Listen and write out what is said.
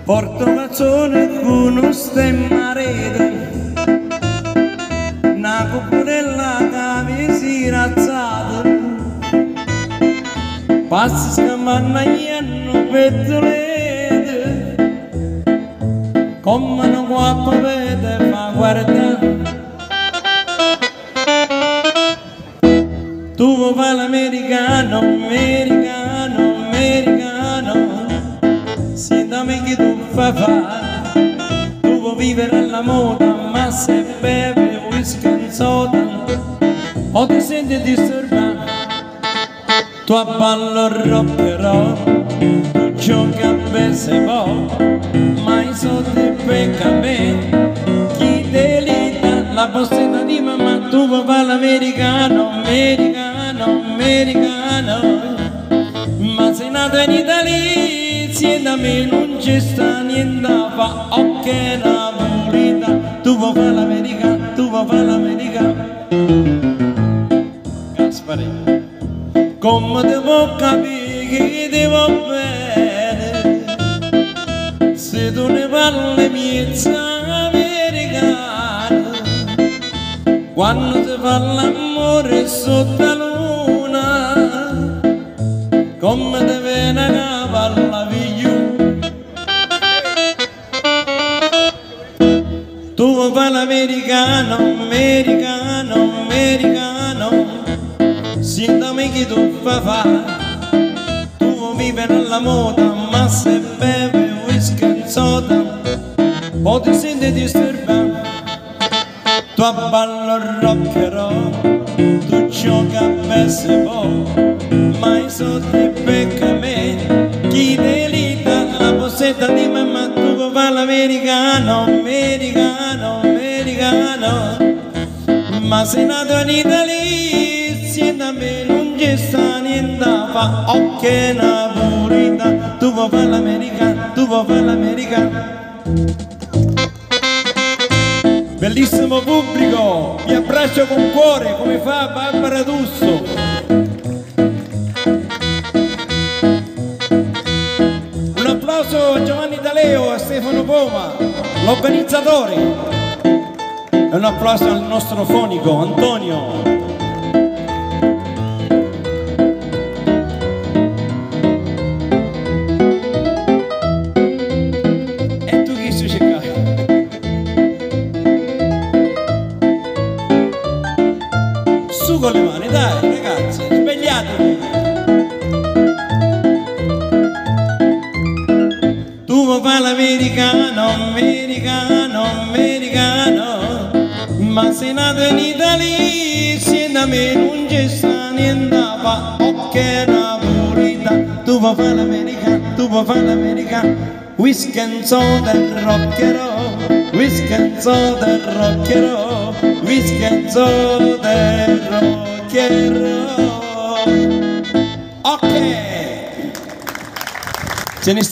porto mazzone con uno stemmarete, una cupolella che mi si razzata, passi scammannaiano pezzolete, come una guappa vede fa guardare. Tu vuoi fare l'americano, americano, americano, siamo che tu fai fare. Tu vuoi vivere alla moda, ma se bevi whisky e soda o ti senti disturbato, tu a ballo rock and roll, tu giochi a baseball, ma i soldi pecca me, chi te li dà la postetta di mamma. Tu vuoi fare l'americano, americano, americano, ma sei nato in Italia, insieme a me non c'è sta niente, fa ok napolita. Tu vuoi fare l'americano, tu vuoi fare l'americano, Gaspare, come ti può capire che ti va bene se tu ne parli miezza americana? Quando ti fa l'amore sotto la luna, come ti viene a parlare figlio. Tu vuoi fare l'americano, americano, americano, sentami che tu fai fare. Tu vuoi vivere alla moda, ma se bevi whisky e soda o ti senti disturbato, tu a ballo rock and roll, tu giochi a baseball, ma i soldi pecca me, chi te li dà la possetta di mamma. Tu vuoi fare l'americano, americano, americano, ma sei nato in Italia, insieme a me non c'è sta niente, fa ok napolita. Tu vuoi fare l'americano, tu vuoi fare l'americano. Bellissimo pubblico, vi abbraccio con cuore come fa Barbara D'Urso. Un applauso a Giovanni D'Aleo e a Stefano Poma, l'organizzatore, e un applauso al nostro fonico Antonio. Su con le mani, dai ragazzi, svegliatevi. Tu vuoi fare l'americano, americano, americano, ma sei nato in Italia, insieme a me non c'è sta niente, fa ok napolita. Tu vuoi fare l'americano, tu vuoi fare l'americano, whisky and soda e rock and roll, whisky and soda e rock and roll, whisky and soda e rock and roll. Ok, se ne sta